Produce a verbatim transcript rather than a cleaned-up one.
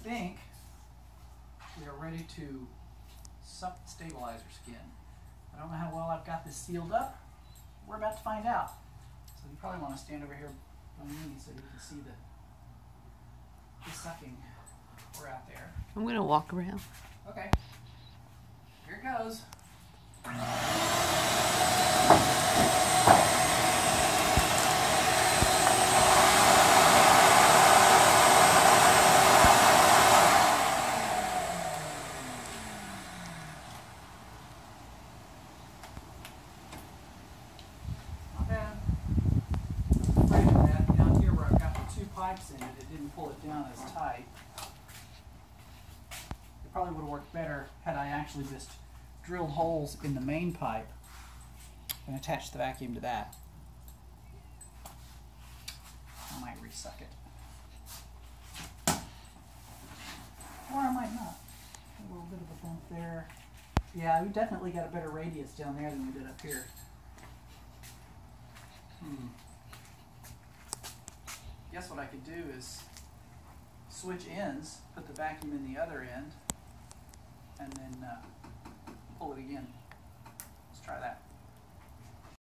think we are ready to suck the stabilizer skin. I don't know how well I've got this sealed up. We're about to find out. So you probably want to stand over here by me so you can see the, the sucking. We're out there. I'm going to walk around. Okay. Here it goes. Not bad. I'm afraid of that. Down here where I've got the two pipes in it, it didn't pull it down as tight. It probably would have worked better had I actually just drilled holes in the main pipe and attached the vacuum to that. I might resuck it. Or I might not. A little bit of a bump there. Yeah, we definitely got a better radius down there than we did up here. Hmm. Guess what I could do is switch ends, put the vacuum in the other end, and then uh, pull it again. Let's try that.